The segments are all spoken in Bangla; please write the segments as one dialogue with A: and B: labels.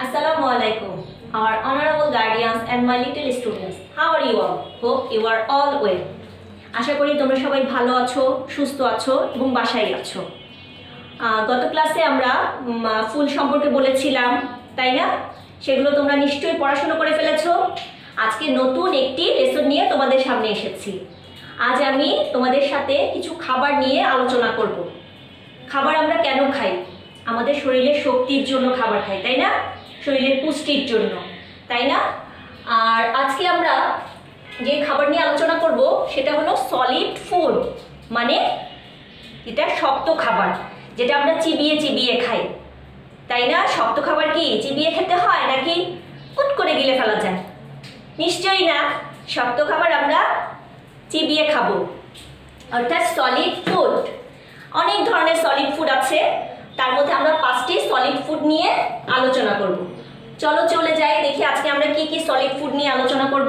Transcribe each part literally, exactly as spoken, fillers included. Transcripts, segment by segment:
A: Assalamualaikum, our honorable guardians and my little students. How are you all? Hope you are all well. আশা করি তোমরা সবাই ভালো আছো, সুস্থ আছো এবং বাসায় আছো। গত ক্লাসে আমরা ফুল সম্পর্কে বলেছিলাম, তাই না? সেগুলো তোমরা নিশ্চয়ই পড়াশোনা করে ফেলেছো। আজকে নতুন একটি লেসন নিয়ে তোমাদের সামনে এসেছি। আজ আমি তোমাদের সাথে কিছু খাবার নিয়ে আলোচনা করব। খাবার আমরা কেন খাই? আমাদের শরীরের শক্তির জন্য খাবার খাই, তাই না? শরীরের পুষ্টির জন্য, তাই না? আর আজকে আমরা যে খাবার নিয়ে আলোচনা করব সেটা হলো সলিড ফুড, মানে এটা শক্ত খাবার, যেটা আমরা চিবিয়ে চিবিয়ে খাই, তাই না? শক্ত খাবার কি চিবিয়ে খেতে হয় নাকি কুট করে গিলে ফেলা যায়? নিশ্চয়ই না, শক্ত খাবার আমরা চিবিয়ে খাবো, অর্থাৎ সলিড ফুড। অনেক ধরনের সলিড ফুড আছে, তার মধ্যে আমরা পাঁচটি সলিড ফুড নিয়ে আলোচনা করব। চলো চলে যাই, দেখি আজকে আমরা কি কি সলিড ফুড নিয়ে আলোচনা করব।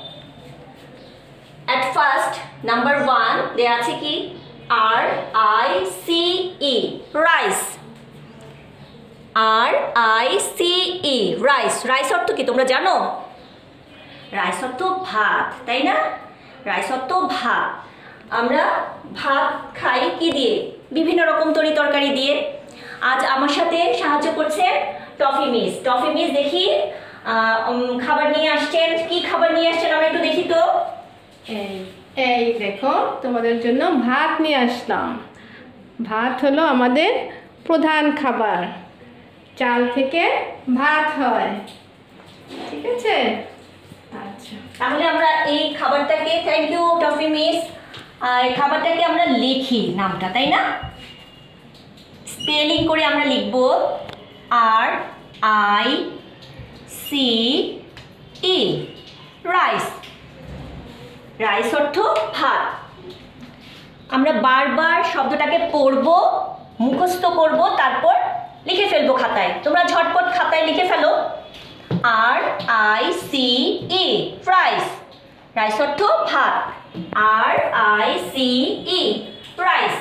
A: এট ফার্স্ট নাম্বার ওয়ান দেয়া আছে কি R I C E, rice. R I C E, rice. Rice অর্থ কি তোমরা জানো? রাইস অর্থ ভাত, তাই না? রাইস অর্থ ভাত। আমরা ভাত খাই কি দিয়ে? বিভিন্ন রকম তরি তরকারি দিয়ে। আজ আমার সাথে সাহায্য করছে টফি মিস। টফি মিস দেখি খাবার নিয়ে আসছেন। কি খাবার নিয়ে আসছেন আমরা একটু দেখি তো।
B: এই এই দেখো, তোমাদের জন্য ভাত নিয়ে আসলাম। ভাত হলো আমাদের প্রধান খাবার, চাল থেকে ভাত হয়, ঠিক আছে? আচ্ছা,
A: তাহলে আমরা এই খাবারটাকে, থ্যাংক ইউ টফি মিস, এই খাবারটাকে আমরা লিখি নামটা, তাই না? স্পেলিং করে আমরা লিখব R I C E, rice. Rice অর্থ ভাত। আমরা বারবার শব্দটাকে পড়ব, মুখস্থ করব, তারপর লিখে ফেলবো খাতায়। তোমরা ঝটপট খাতায় লিখে ফেলো। R I C E, rice. Rice অর্থ ভাত। R I C E, rice.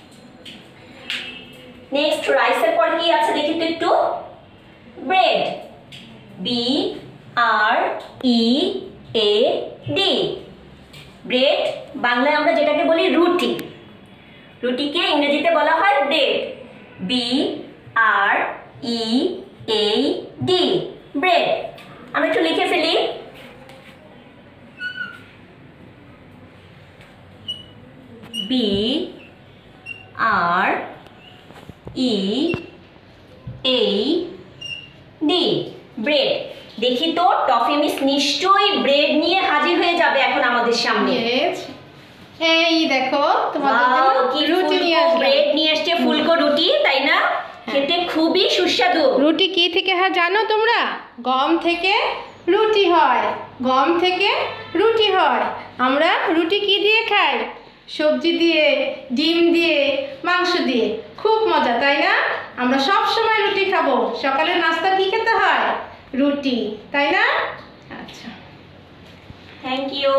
A: Next রাইসের পর কি আছে দেখি তো একটু। Bread. B R E A D, bread. বাংলায় আমরা যেটাকে বলি রুটি। রুটিকে ইংরেজিতে বলা হয় bread. B R E A D, bread. আমরা একটু লিখে ফেলি। B R E A D, bread. দেখি তো টফি মিস নিশ্চয়ই ব্রেড নিয়ে হাজির হয়ে যাবে এখন আমাদের সামনে।
B: এই দেখো, তোমাদের জন্য
A: কি
B: রুটি নিয়ে আসলাম।
A: ব্রেড নিয়ে আসছে, ফুলকো রুটি, তাই না? খেতে খুবই সুস্বাদু।
B: রুটি কি থেকে হয় জানো তোমরা? গম থেকে রুটি হয়, গম থেকে রুটি হয়। আমরা রুটি কি দিয়ে খাই? সবজি দিয়ে, ডিম দিয়ে, মাংস দিয়ে। খুব মজা, তাই না? আমরা সব সময় রুটি খাবো। সকালের নাস্তা কি খেতে হয়? রুটি, তাই না? আচ্ছা,
A: thank you.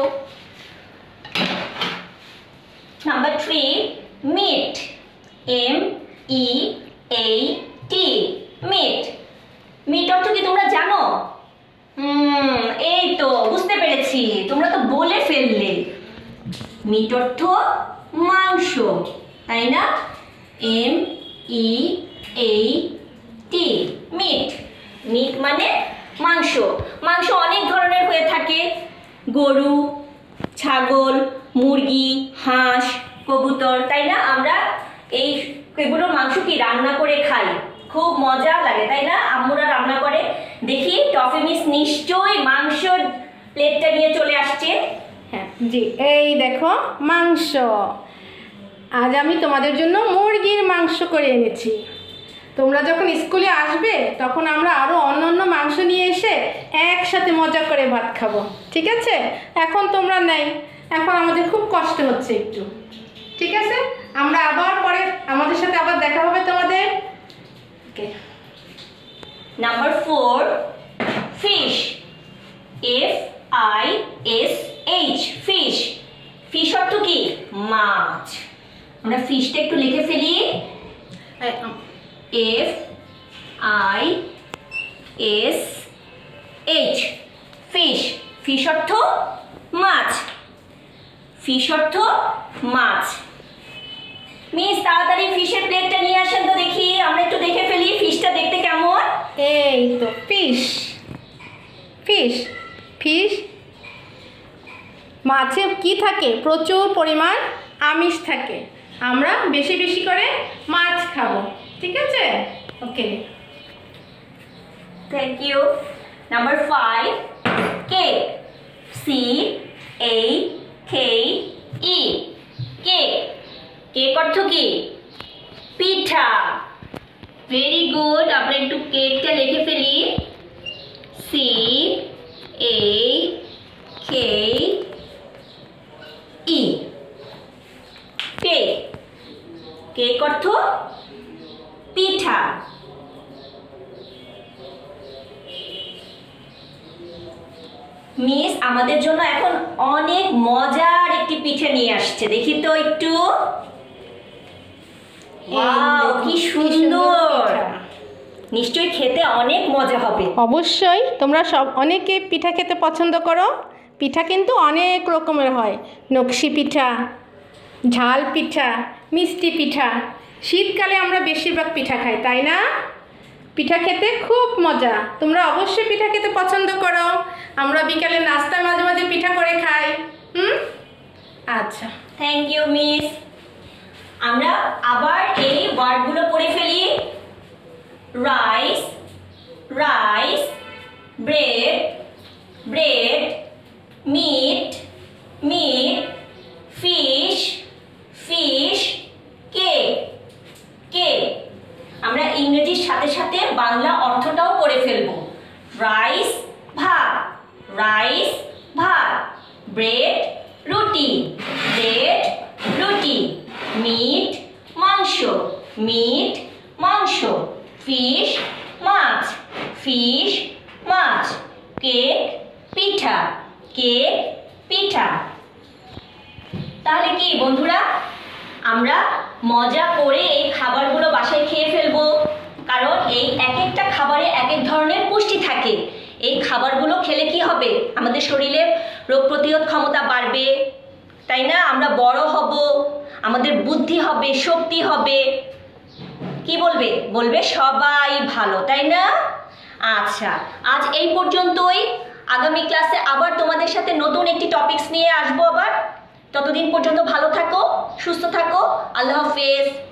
A: Number three, meat. M E A T, meat. Meat অর্থ কি তোমরা জানো? হুম, এই তো বুঝতে পেরেছি, তোমরা তো বলে ফেললে। মিট অর্থ মাংস, তাই না? M E A T, meat. Meat মানে মাংস। মাংস অনেক ধরনের হয়ে থাকে। গরু, ছাগল, মুরগি, হাঁস, কবুতর, তাই না? আমরা এই এগুলো মাংস কি রান্না করে খাই, খুব মজা লাগে, তাই না? আম্মুরা রান্না করে। দেখি টফি মিস নিশ্চয়ই মাংসর প্লেটটা নিয়ে চলে আসছে।
B: হ্যাঁ জি, এই দেখো মাংস। আজ আমি তোমাদের জন্য মুরগির মাংস করে এনেছি। তোমরা যখন স্কুলে আসবে তখন আমরা আরও অন্য অন্য মাংস নিয়ে এসে একসাথে মজা করে ভাত খাবো, ঠিক আছে? এখন তোমরা নেই, এখন আমাদের খুব কষ্ট হচ্ছে একটু, ঠিক আছে? আমরা আবার পরে আমাদের সাথে আবার দেখা হবে তোমাদের। Okay.
A: Number four, fish. F I S H, fish. Fish অর্থ কি? মাছ। আমরা ফিশটা একটু লিখে ফেলি। F I S H fish. Fish অর্থ মাছ। ফিশ অর্থ মাছ। মিস তাড়াতাড়ি ফিশের প্লেটটা নিয়ে আসেন তো দেখি, আমরা একটু দেখে ফেলি ফিশটা দেখতে কেমন।
B: এই তো ফিশ। ফিশ ফিশ মাছে কি থাকে? প্রচুর পরিমাণ আমিষ থাকে। আমরা বেশি বেশি করে মাছ খাবো, ঠিক আছে? Okay,
A: thank you. Number five, cake. C A K E, cake. Cake অর্থ কি? পিঠা। ভেরি গুড, আমরা একটু কেকটা লিখে ফেলি। C A K E, cake. Cake অর্থ পিঠা। মিস আমাদের জন্য এখন অনেক মজার একটি পিঠে নিয়ে আসছে, দেখি তো একটু। ওয়াও, কি সুন্দর! নিশ্চয়ই খেতে অনেক মজা হবে।
B: অবশ্যই। তোমরা সব অনেকে পিঠা খেতে পছন্দ করো। পিঠা কিন্তু অনেক রকমের হয়। নকশি পিঠা, ঝাল পিঠা, মিষ্টি পিঠা। শীতকালে আমরা বেশিরভাগ পিঠা খাই, তাই না? পিঠা খেতে খুব মজা। তোমরা অবশ্যই পিঠা খেতে পছন্দ করো। আমরা বিকালে নাস্তায় মাঝে মাঝে পিঠা করে খাই। হুম, আচ্ছা,
A: থ্যাংক ইউ মিস। আমরা আবার এই ওয়ার্ডগুলো পড়ে ফেলি। Rice, rice, bread, bread, meat, meat, fish, fish, cake, cake. আমরা ইংরেজির সাথে সাথে বাংলা অর্থটাও পড়ে ফেলবো। রাইস ভাত, রাইস ভাত, ব্রেড রুটি, ব্রেড রুটি, মিট মাংস, মিট মাংস, ফিশ মাছ, ফিশ মাছ, কেক পিঠা, কেক পিঠা। তাহলে কি বন্ধুরা, আমরা মজা করে এই খাবারগুলো বাসায় খেয়ে ফেলবো, কারণ এই এক একটা খাবারে এক এক ধরনের পুষ্টি থাকে। এই খাবারগুলো খেলে কি হবে? আমাদের শরীরে রোগ প্রতিরোধ ক্ষমতা বাড়বে, তাই না? আমরা বড় হব, আমাদের বুদ্ধি হবে, শক্তি হবে। কি বলবে? বলবে সবাই ভালো, তাই না? আচ্ছা, আজ এই পর্যন্তই। আগামী ক্লাসে আবার তোমাদের সাথে নতুন একটি টপিকস নিয়ে আসবো আবার। ততদিন পর্যন্ত ভালো থাকো, সুস্থ থাকো। আল্লাহ হাফেজ।